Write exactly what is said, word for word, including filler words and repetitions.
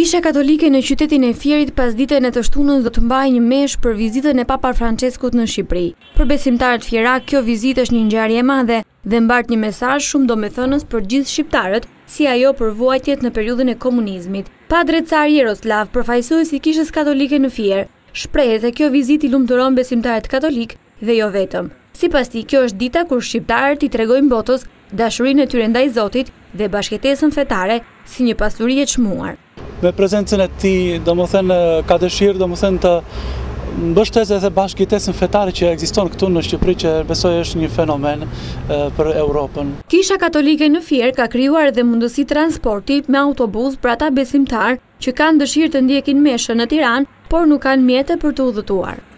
Kisha Katolike në qytetin e Fierit pas ditën e të shtunës do të mbajë një meshë për vizitën e Papa Franceskut në Shqipëri. Për besimtarët fierak, kjo vizitë është një ngjarje e madhe dhe mbart një mesazh shumë domethënës për gjithë shqiptarët, si ajo për vuajtjet në periudhën e komunizmit. Padre Car Jeroslav, përfaqësuesi i Kishës Katolike në Fier, shpreh se kjo vizitë i lumturon besimtarët katolik dhe jo vetëm. Sipas tij, kjo është dita kur shqiptarët i tregojnë botës dashurinë e tyre ndaj Zotit dhe bashkëtesën fetare si një pasuri e çmuar. Me prezencën e tij, domethënë ka dëshirë domethënë të mbështesë edhe bashkëtesën fetare që ekziston këtu në Shqipëri, që besoj është një fenomen e, për Europën. Kisha Katolike në Fier ka krijuar edhe mundësi transporti me autobus për ata besimtarë që kanë dëshirë të ndjekin meshën në Tiranë, por nuk kanë mjete për të udhëtuar.